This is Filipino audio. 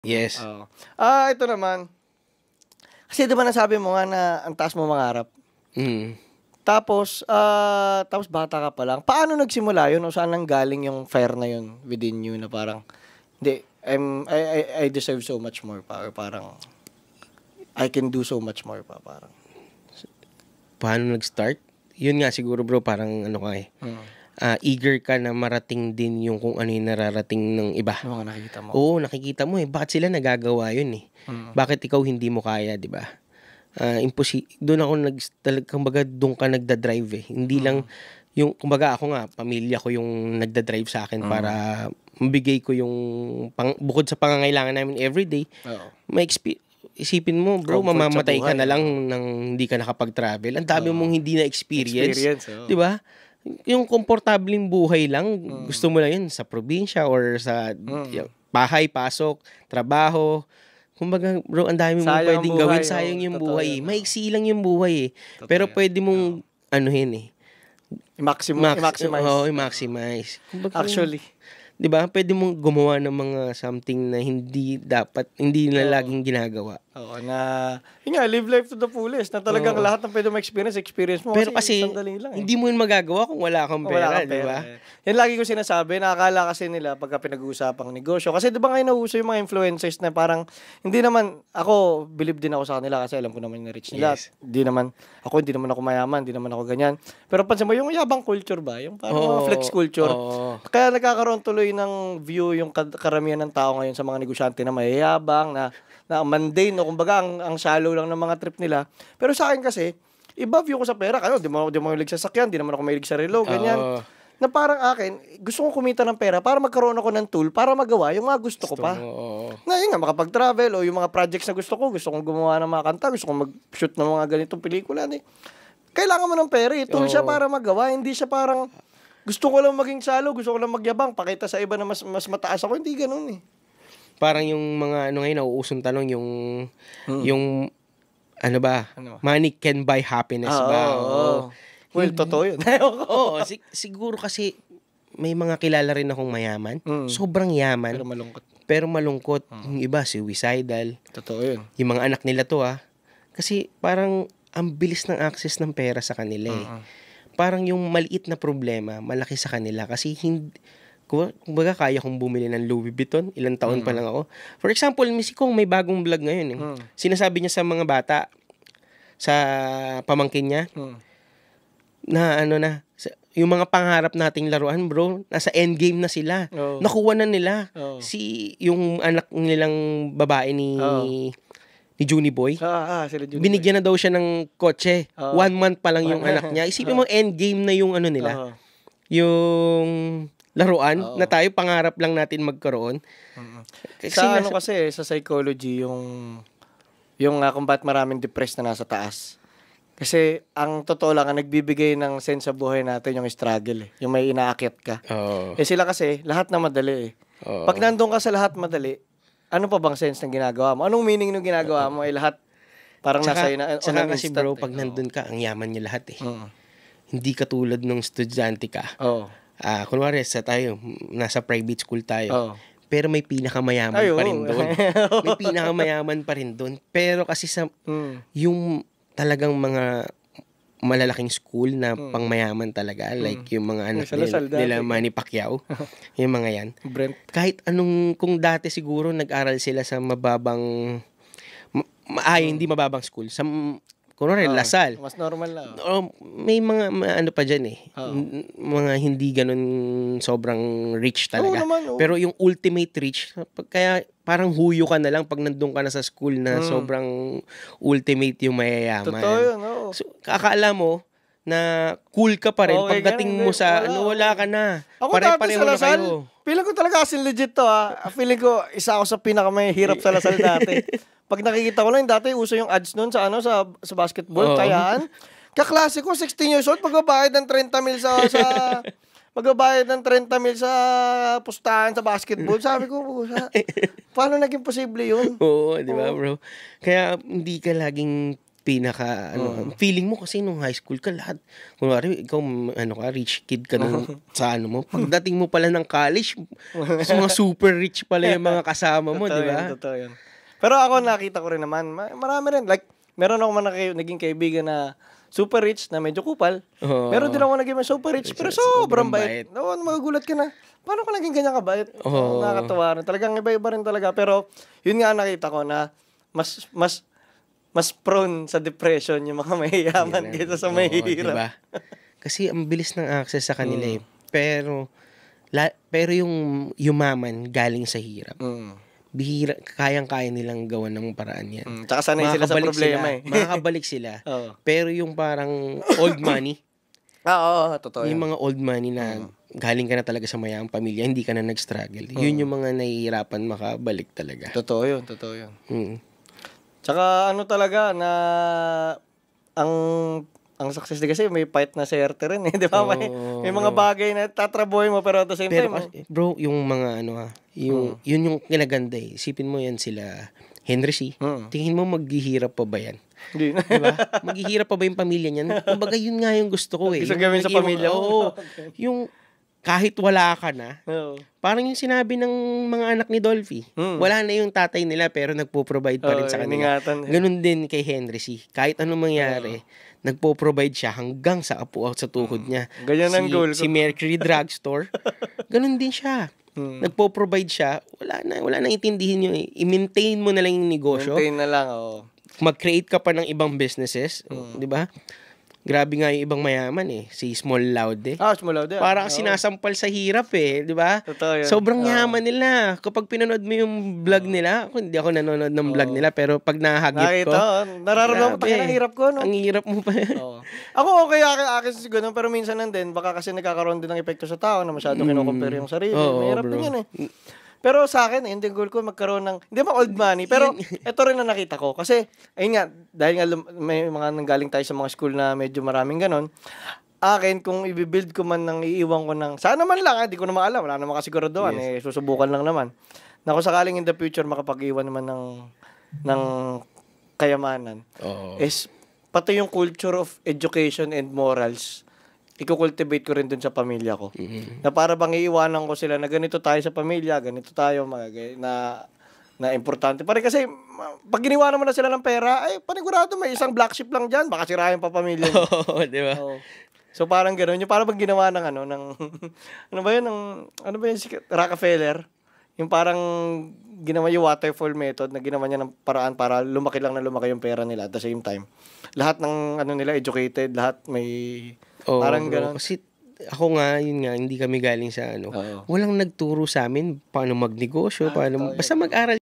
Yes. Oo. Ito naman. Kasi di ba nasabi mo nga na ang taas mo mangarap? Mm. Tapos bata ka pa lang. Paano nagsimula yun? O saan nang galing yung fire na yun within you na parang, hindi, I deserve so much more pa. Or parang, I can do so much more pa. Parang. Paano nag-start? Yun nga siguro bro, parang ano ka eager ka na marating din yung kung ano yung nararating ng iba. Yung mga nakikita mo. Oo, nakikita mo bakit sila nagagawa yun Bakit ikaw hindi mo kaya, di ba? Doon ako kumbaga doon ka nagda-drive Hindi lang yung kumbaga ako nga pamilya ko yung nagda-drive sa akin para mabigay ko yung bukod sa pangangailangan namin everyday. Isipin mo bro, Comfort mamamatay ka sa buhay, na lang nang hindi ka nakapag-travel. Ang dami mong hindi na experience, di ba? Yung komportableng buhay lang, gusto mo lang yun sa probinsya or sa bahay, pasok, trabaho. Kumbaga, bro, ang dami mong pwedeng gawin. Sayang yung buhay. Maiksi lang yung buhay Pero pwede mong i-maximize. I-maximize. Kumbaga, Actually. 'di ba? Pwede mong gumawa ng mga something na hindi na laging ginagawa. Oo, yun nga, live life to the fullest. Na talagang lahat ng pwede experience mo. Pero kasi sandali lang hindi mo yun magagawa kung wala kang pera, di ba? Yan lagi ko sinasabi, nakakala kasi nila pagka pinag-uusapang negosyo. Kasi di ba ngayon nauso yung mga influencers na parang, hindi naman, ako, believe din ako sa kanila kasi alam ko naman yung rich nila. Yes. Hindi naman ako mayaman, hindi naman ako ganyan. Pero pansin mo, yung yabang culture ba? Yung parang mga flex culture. Kaya nagkakaroon tuloy ng view yung karamihan ng tao ngayon sa mga negosyante na mayayabang, na mundane, no? Kumbaga, ang shallow lang ng mga trip nila. Pero sa akin kasi, iba view ko sa pera. Di mo mahilig sa sakyan, di naman ako mahilig sa relo, ganyan. Na parang akin, gusto kong kumita ng pera para magkaroon ako ng tool para magawa yung mga gusto ko pa. Na yun nga, makapag-travel o yung mga projects na gusto kong gumawa ng mga kanta, gusto kong mag-shoot ng mga ganitong pelikula. Kailangan mo ng pera Tool siya para magawa, hindi siya parang gusto ko lang maging shallow, gusto ko lang magyabang, pakita sa iba na mas mataas ako. Hindi ganun Parang yung mga ngayon nauusong tanong yung ano ba? Money can buy happiness ba? Well, totoo yun. Siguro kasi may mga kilala rin akong mayaman. Sobrang yaman. Pero malungkot. Yung iba, suicidal. Totoo yun. Yung mga anak nila to Kasi parang ang bilis ng access ng pera sa kanila Parang yung maliit na problema, malaki sa kanila. Kasi kumbaga kaya kong bumili ng Louis Vuitton, ilang taon pa lang ako. For example, kung may bagong vlog ngayon. Sinasabi niya sa mga bata, sa pamangkin niya, na yung mga pangarap nating laruan, bro, nasa endgame na sila. Nakuha na nila. Yung anak nilang babae ni Junie Boy, binigyan na daw siya ng kotse. 1 month pa lang yung anak niya. Isipin mo, endgame na yung nila. Yung laruan na tayo pangarap lang natin magkaroon. Kasi kasi sa psychology yung kung bakit maraming depressed na nasa taas. Kasi ang totoo lang, ang nagbibigay ng sense sa buhay natin yung struggle yung may inaakyat ka. Sila kasi lahat na madali Pag nandun ka sa lahat madali, ano pa bang sense ng ginagawa mo? Anong meaning ng ginagawa mo lahat parang nasa saka kasi bro, pag nandun ka, ang yaman niya lahat Hindi katulad nung estudyante ka. Kunwari nasa private school tayo. Pero may pinakamayaman pa rin doon. May pinakamayaman pa rin doon. Pero kasi yung talagang mga malalaking school na pangmayaman talaga, like yung mga anak nila Manny Pacquiao, yung mga yan. Brent. Kahit kung dati siguro nag-aral sila sa mababang, hindi mababang school, sa kunwari, Lasal. Mas normal lang. May mga ano pa dyan mga hindi ganun sobrang rich talaga. Pero yung ultimate rich, kaya parang huyo ka na lang pag nandun ka na sa school na sobrang ultimate yung mayayaman. Totoo yun, So, akala mo na cool ka pa rin. Pagdating mo sa, wala ka na. Ako dati sa Lasal, feeling ko talaga as in legit to Feeling ko, isa ako sa pinakamahirap sa Lasal dati. Pag nakikita ko lang, dati uso yung ads nun sa sa basketball, tayaan. Kaklase ko, 16 years old, magbabayad ng 30 mil magbabayad ng 30 mil sa pustahan sa basketball. Sabi ko, paano naging posible yun? Oo, di ba bro? Kaya hindi ka laging pinaka feeling mo kasi nung high school ka lahat kunwari ikaw rich kid ka nung sa mo pagdating mo pala ng college mga super rich pala yung mga kasama mo, di ba? Totoo yun. Pero ako nakita ko rin naman marami rin like meron ako naging kaibigan na super rich na medyo kupal. Meron din ako naging super rich pero sobrang bait. Magugulat ka na. Paano ka naging ganyan kabait? Nakakatawa rin. Talagang iba-iba rin talaga. Pero yun nga nakita ko na mas prone sa depression yung mga mayayaman kaysa sa mahihirap. Diba? Kasi ang bilis ng access sa kanila eh. Pero yung yumaman galing sa hirap. Bihira, kayang-kaya nilang gawan ng paraan yan. Tsaka sanay sila sa problema eh. Makakabalik sila. Pero yung parang old money. Oo, totoo yung mga old money na galing ka na talaga sa mayamang pamilya, hindi ka na nag-struggle. Yun yung mga nahihirapan makabalik talaga. Totoo yun. Tsaka talaga na ang success din kasi may fight na swerte rin eh, di ba? May mga bagay na tatrabuhin mo pero at the same time. Bro, yung mga yun yung kinaganda eh. Isipin mo yan sila Henry C. Tingin mo maghihirap pa ba yan? Hindi na. Diba? Maghihirap pa ba yung pamilya niyan? Kumbaga yun nga yung gusto ko eh. Gusto gawin sa pamilya mo? Yung kahit wala ka na, parang yung sinabi ng mga anak ni Dolphy, wala na yung tatay nila pero nagpo-provide pa rin sa kanila. Ganun din kay Henry C. Kahit anong mangyari, nagpo-provide siya hanggang sa apo at sa tuhod niya. Ganyan ang goal ko. Si Mercury Drugstore, ganun din siya. Nagpo-provide siya, wala na intindihin nyo eh. I-maintain mo na lang yung negosyo. Maintain na lang, Mag-create ka pa ng ibang businesses, di ba? Grabe nga yung ibang mayaman eh. Si Small Loud eh. Small Loud eh. Parang sinasampal sa hirap eh. Di ba? Totoo yun. Sobrang yaman nila. Kapag pinanood mo yung vlog nila, hindi ako nanonood ng vlog nila, pero pag nahagip ko, nararamdaman ko ang hirap ko, no? Ang hirap mo pa. Ako okay akin siguro, pero minsan nandun, baka kasi nagkakaroon din ng epekto sa tao na masyado kinocompare yung sarili. Mahirap din yun eh. Pero sa akin, yung goal ko magkaroon ng, hindi ba old money, pero ito rin na nakita ko. Kasi, ayun nga, dahil nga may mga nanggaling tayo sa mga school na medyo maraming ganon, akin, kung i-build ko man ng iiwan ko ng, sana man lang, di ko na maalam, wala naman kasiguraduhan, susubukan lang naman. Na kung sakaling in the future, makapag-iwan naman ng kayamanan, is pati yung culture of education and morals, i-cultivate ko rin dun sa pamilya ko. Na para bang iiwanan ko sila na ganito tayo sa pamilya, ganito tayo, na importante. Pare kasi, pag giniwanan mo na sila ng pera, ay panigurado may isang black sheep lang dyan, baka sirayan pa pamilya. Di ba? So parang gano'n, yung parang pag ginawa ng ano ba yun, si Rockefeller, yung parang ginawa yung waterfall method na ginawa niya ng paraan para lumaki yung pera nila at the same time. Lahat ng nila educated, lahat may parang gano'n. Kasi ako nga, yun nga, hindi kami galing sa walang nagturo sa amin paano magnegosyo, basta mag-aral